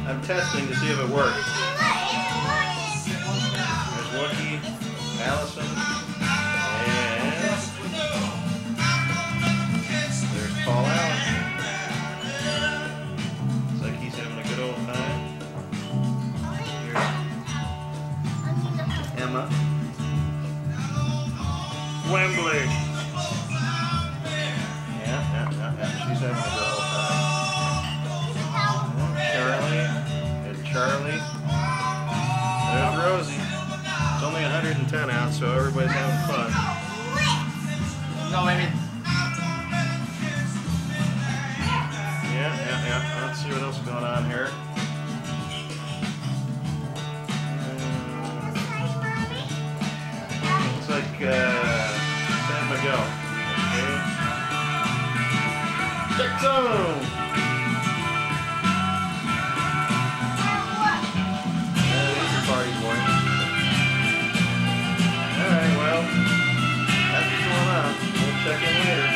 I'm testing to see if it works. There's Wookie, Allison, and there's Paul Allen. Looks like he's having a good old time. Here's Emma. Wembley. Yeah. She's having a good old time. Charlie and Charlie. There's Rosie. It's only 110 out, so everybody's having fun. No, maybe. Yeah. Let's see what else is going on here. Looks like San Miguel. Okay. Jackson! Party boy. Alright, well, that's what's going on. We'll check in later.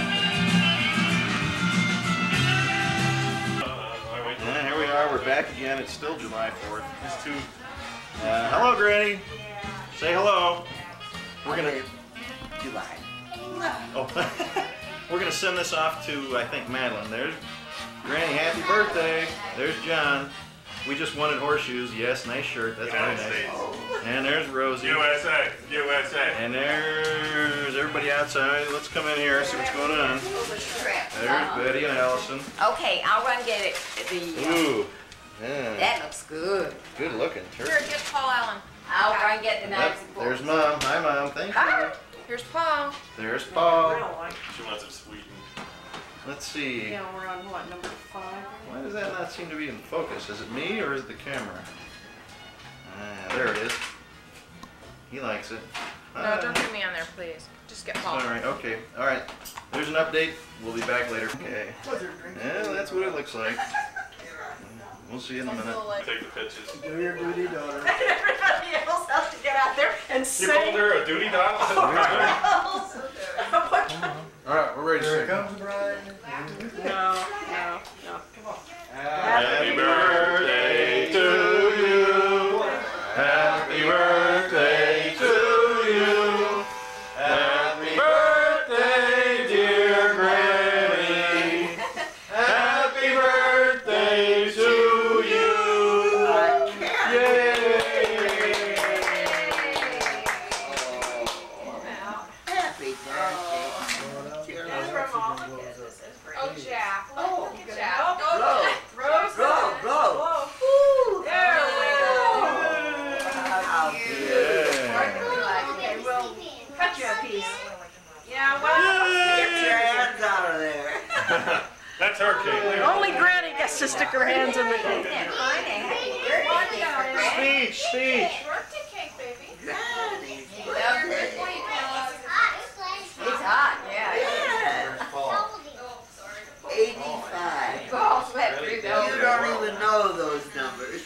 And here we are, we're back again. It's still July 4th. It's too. Hello, Granny. Say hello. We're gonna. July. Oh, we're gonna send this off to, I think, Madeline. There's Granny. Happy birthday. There's John. We just wanted horseshoes. Yes, nice shirt. That's very nice. And there's Rosie. USA. And there's everybody outside. Let's come in here and see what's going on. There's Betty and Allison. Okay, I'll run get it. Ooh. Yeah. That looks good. Good looking turkey. Here, get Paul Allen. I'll run get the knives. Yep. There's Mom. Hi, Mom. Thank you. Here's Paul. There's Paul. She wants it sweetened. Let's see. Yeah, we're on what, number 5? Why does that not seem to be in focus? Is it me or is it the camera? There it is. He likes it. No, don't put me on there, please. Just get Paul. Alright, okay. Alright. There's an update. We'll be back later. Okay. Yeah, that's what it looks like. We'll see you in a minute. Take the pictures. Do your duty, daughter. Everybody else has to get out there and You sing. called her a duty dog? Alright, we're ready to Here sing. comes the bride. No. Come on. Happy birthday to you. Happy birthday to you. Happy birthday, dear Granny. Happy birthday to you. Yay! Happy birthday. Oh, Jack. Oh, Jack. Blow. Blow. Woo! There we go. How Okay, well, cut you a piece. Yeah, well. Get your hands out of there. That's her cake. Only Granny gets to stick her hands in the cake. Speech! Birthday cake, baby. Granny's It's birthday. hot, yeah. Yeah. Oh, sorry. 85. Paul's wet through You don't even know those numbers.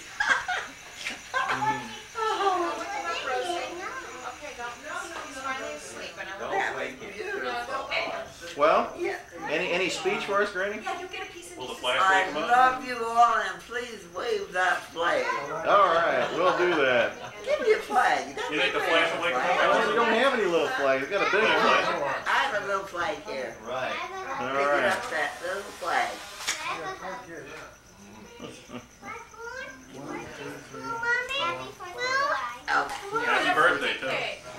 Okay, don't. He's finally asleep. And That was beautiful. Well, any speech for us, Granny? Will the flag I break them up? love you all, and please wave that flag. Alright, we'll do that. Give me a flag. You think the flag will make them Well, we don't have any little flags. We've got a big one. I have a little flag here. Right. Pick it Alright. up, that little flag. Okay. Happy birthday, too.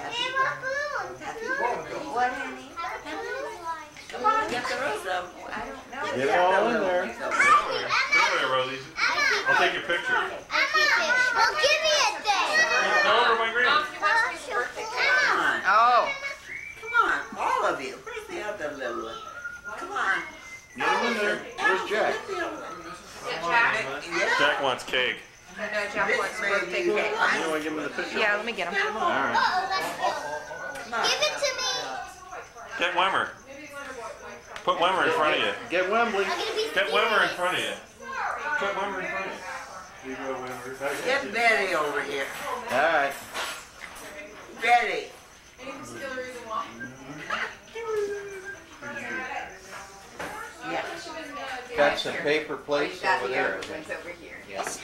What, honey? Come on, get the rest of them. I don't know. Get them all in there. Come here, Rosie. I'll take your picture. Well, give me a thing. Go over my green. He wants me some birthday cake. Come on. Oh. Come on, all of you. Where's the other little one? Come on. Get them in there. Where's Jack? Get the other one. Yeah, Jack. Yeah. Jack wants cake. No, Jack wants birthday You cake. want to give him the picture? Yeah, let me get him. Alright. Give it to me. Get Wemmer. Put Wemmer in front of you. Get Wembley. I'm gonna be Get Wemmer in front of you. Put Wemmer in front of you. Get Betty over here. Alright. Betty. Yeah. Got some paper plates Got over the there. other ones over here. Yes.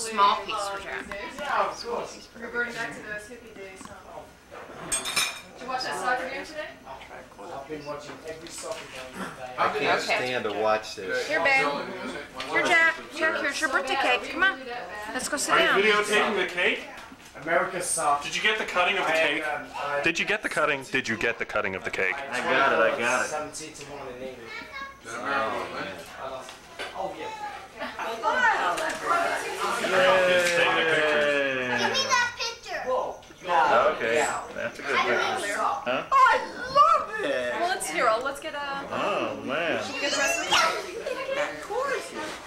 small piece for Jack. Reverting back to those hippie days. Did you watch that soccer game today? I've been watching every soccer game today. I can't Okay. stand to watch this. Here, babe. Here, Jack. Jack, here's your birthday cake. Come on. Let's go sit Are you down. videotaping the cake? America sucks. Did you get the cutting of the cake? Did you get the cutting? Did you get the cutting of the cake? I got it, I got it. 17 to 1 in England. Oh, yeah. Take the pictures. Give me that picture. Whoa. Okay, that's a good picture. Huh? I love it. Well, let's get a. Oh, man. Get the rest of the Of course.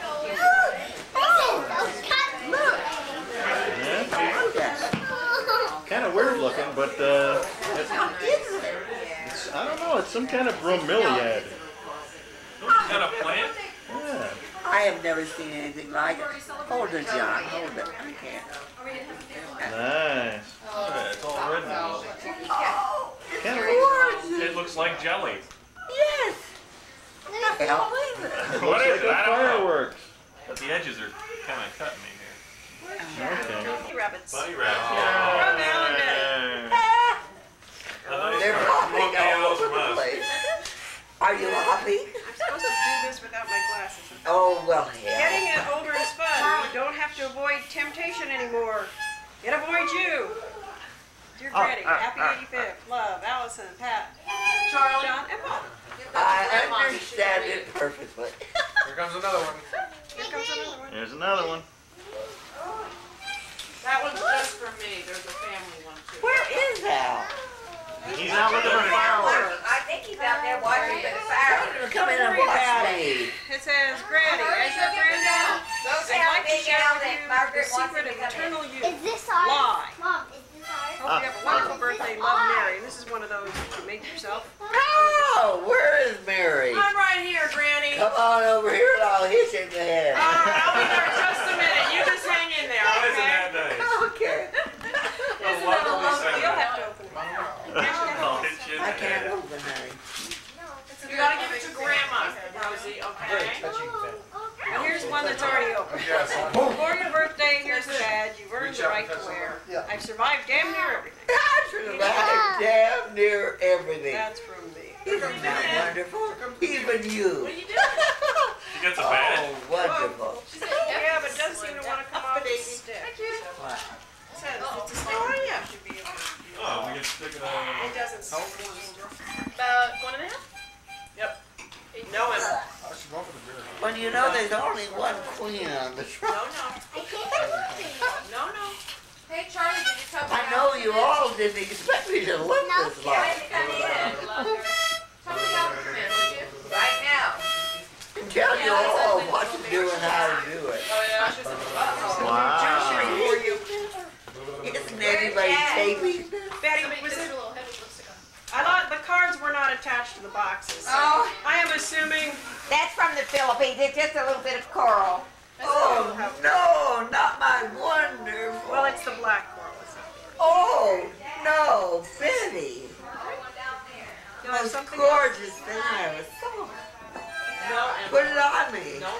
Yeah. Look at it. Kind of weird looking, but it's, I don't know, it's some kind of bromeliad. Is that a plant? Yeah. I have never seen anything like it. Hold it, John. Hold it. I can't. Nice. It's all red now. Oh, Kind of gorgeous. It looks like jelly. Yes. Hell is it? What is it? I don't know. Fireworks. But the edges are kind of cutting me here. Okay. rabbits. Bunny rabbit. They're hopping Okay, all those over from the us. place. Are you hopping? I'm supposed to do this without my glasses. Oh, well, yeah. Getting it older is fun. You don't have to avoid temptation anymore. It avoids you. Dear Freddie, happy 85th. Love, Allison, Pat, Charlie. John, and Bob. I understand it perfectly. Here comes another one. Here comes another one. There's another one. That one's just for me. There's a family one too. Where is Al? He's out looking for fireworks. I think he's out there watching the fire. Come in and watch me. It says, Granny, as your granddad, Don't I'd tell like to me share now with that you Margaret the wants secret him of to come in. eternal Is youth. this ours? Lie. Mom, is this ours? Hope you have a wonderful birthday. Love, Mary. This is one of those that you make yourself. Oh, where is Mary? I'm right here, Granny. Come on over here and I'll hit you in the head. All right, I'll be there in just a minute. You just hang in there, Isn't okay? that nice? Okay. Isn't that a lovely? You'll have to open it. I'll hit you in I the can't head. open it. You gotta give it to Grandma, Rosie, okay? And here's one that's already open. For your birthday, here's the badge you've earned the right to wear. I've survived damn near everything. I survived damn near everything. That's from me. Isn't that wonderful? Even you. What are you doing? She gets a badge. Oh, wonderful. Yeah, but it does seem to want to come off the stick. Wow. It says, it's a stick. Oh, yeah. Should be able to. Oh, we can stick it on. It doesn't say. About 1.5? Yep. No, Emma. Well, you know there's only one queen on the No, throne. no. No. Hey, Charlie, did you come I know you all didn't expect me to look this long. Come in. Tell me how to come in, would you? Right now. Tell you all what to do and how to do it. Oh, yeah. Wow. Isn't anybody taping this? Betty, was it? The cards were not attached to the boxes. So Oh. I am assuming. That's from the Philippines. It's just a little bit of coral. Oh, no, not my wonderful. Well, it's the black coral. Oh, no, Betty. No, Most something gorgeous thing I ever saw. No, Put it on me. no.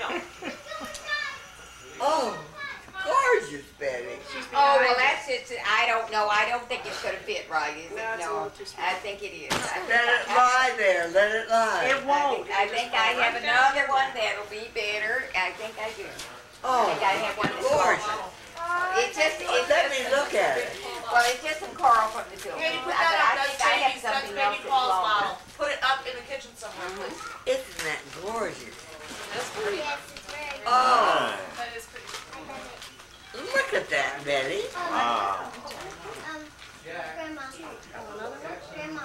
Oh, gorgeous, Betty. Oh, well, that's it. I don't know. I don't think it's going to fit right, is it? No, it's a little too small. I think it is. Let it lie there. Let it lie. It won't. I think I have another one that'll be better. I think I do. Oh, I think I have one that's gorgeous. It's just, Let me look at it. well, it's just some coral from the Philippines. Can you put But that I up? think That's I have baby, that's something baby else that's Paul's longer. bottle. Put it up in the kitchen somewhere, please. Isn't that gorgeous? That's pretty. Yes, it's very good. Oh, That is pretty. look at that, Betty. Wow. Grandma. Grandma.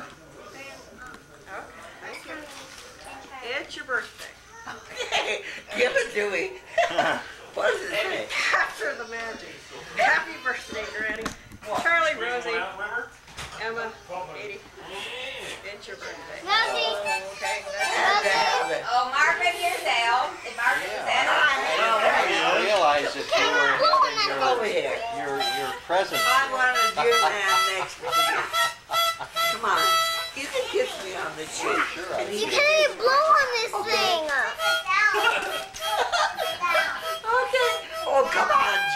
It's your birthday. Hey, give it to me. What does it say? Capture the magic. Happy birthday, Granny. Charlie, Rosie, Emma, Katie. It's your birthday. Rosie. Okay, Had to have it. Oh, Margaret, here's Al. And Margaret is I Al. didn't realize that you were Come over here. your present. I wanted your man next to you. Come on. You can kiss me on the cheek. And You he can't even blow on this thing. Okay. Oh, come on,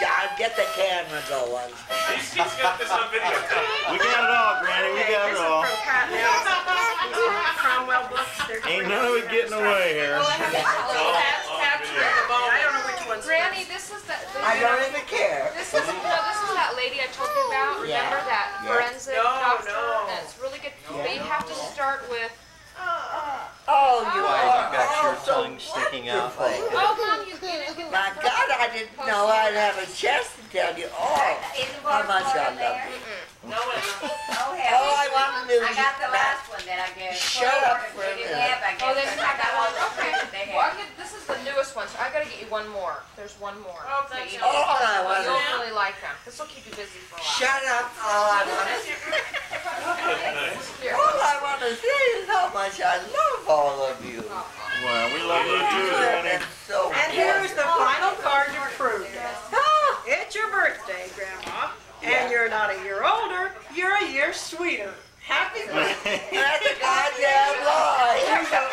the camera going. He's got this on videotape. We got it all, Granny. We got it This all. is from Pat Nelson. Cromwell books. They're Ain't none of it getting away here. Pat's read them all. I don't know which one's Granny, this is that. I don't even care. This is that lady I told you about. Remember that forensic doctor? No. That's really good. But you have to start with. Oh, you Why are you got your so tongue sticking out like beautiful. that? Oh, Mom, you didn't. My God, I didn't know I'd have a chance to tell you all how much I love you. Oh, All I want to do I is got the last one that I gave. Shut up for a minute. Oh, then you have that one. Okay. They Well, have. this is the newest one, so I gotta get you one more. There's one more. Oh, thank you. all I want You'll to really like them. This will keep you busy for a while. shut up. All I want to Here. say is how much I love all of you. Well, we love you too, You have Granny. been so And here's the wonderful. final card to prove it. It's your birthday, Grandma. And you're not a year older, you're a year sweeter. Happy birthday. That's a goddamn lie.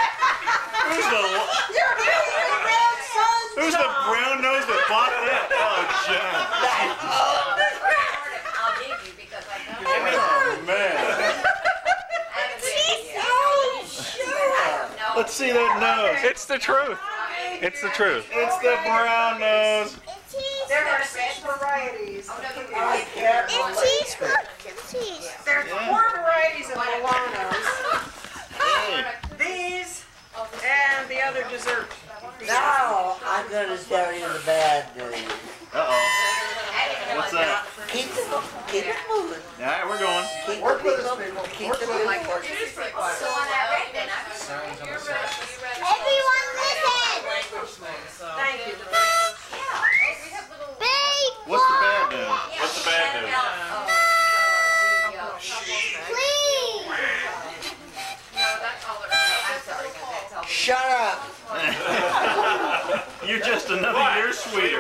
Who's the brown nose that bought that? Oh, John. I'll give you because I know. Oh, man. Let's see that nose. It's the truth. It's the truth. It's the brown nose. There are 6 varieties. I can't believe it. There are 4 varieties of Milanos. Hey. These and the other dessert. Now I'm going to tell you the bad news. Uh-oh. What's that? Keep it moving. All right, we're going. Keep the people. Keep the people working. So on that red, then I Everyone listen. Thank you. Babe, What's the bad news? What's the bad news? please. Shut up. You're just another year sweeter.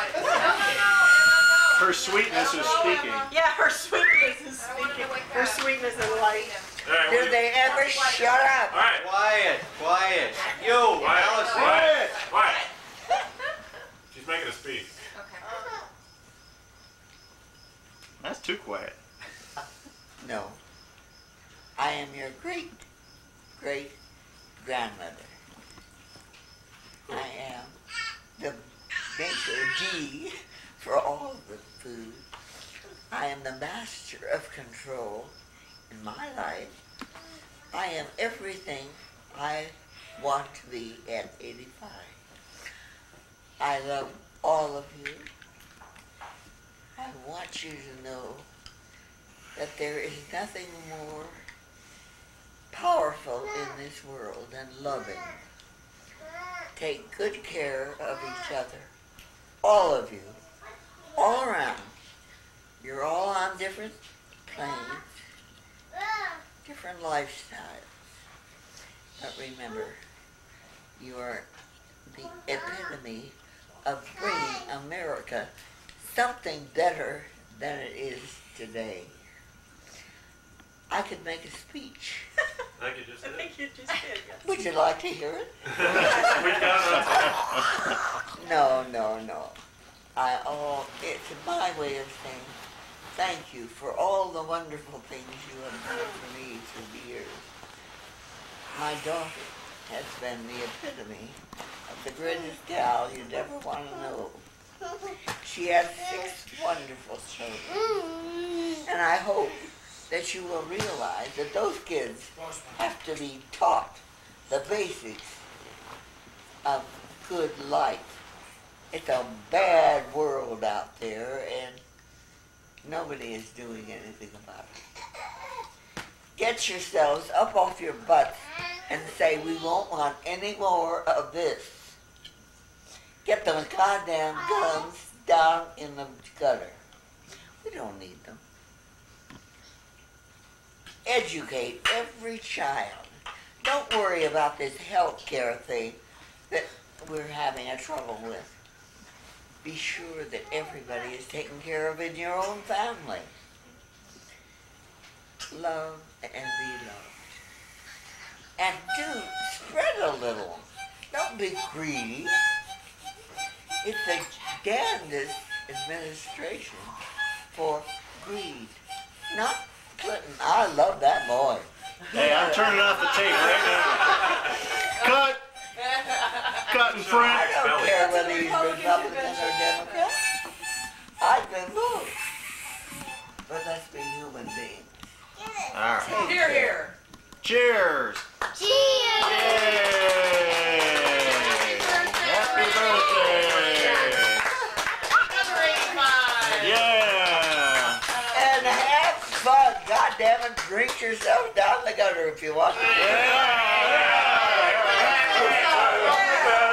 Her sweetness is speaking. Yeah, her sweetness is speaking. Her sweetness is light. All right, Do they ever shut up? all right. Quiet, quiet. You, Quiet, Allison. quiet, quiet. She's making a speech. That's too quiet. No. I am your great grandmother. I am the maker G for all the food. I am the master of control in my life. I am everything I want to be at 85. I love all of you. I want you to know that there is nothing more powerful in this world than loving. Take good care of each other. All of you. All around. You're all on different planes, different lifestyles. But remember, you are the epitome of bringing America something better than it is today. I could make a speech. I think you just I did. think you just did. Yes. Would you like to hear it? We got it on tape. No. It's my way of saying thank you for all the wonderful things you have done for me through the years. My daughter has been the epitome of the greatest gal you'd ever want to know. She has 6 wonderful children. And I hope that you will realize that those kids have to be taught the basics of good life. It's a bad world out there, and nobody is doing anything about it. Get yourselves up off your butts and say, we won't want any more of this. Get those goddamn guns down in the gutter. We don't need them. Educate every child. Don't worry about this health care thing that we're having a trouble with. Be sure that everybody is taken care of in your own family. Love and be loved. And do spread a little. Don't be greedy. It's the damnedest administration for greed. Not Clinton. I love that boy. Hey, I'm turning off the tape right now. Cut! Cut and print. I don't care whether he's Republican or Democrat. I can vote. But let's be human beings. All right. Here, here. Cheers! Cheers! Yay! Happy birthday! Yeah! And have fun. God damn it, drink yourself down the gutter if you want to. Yeah!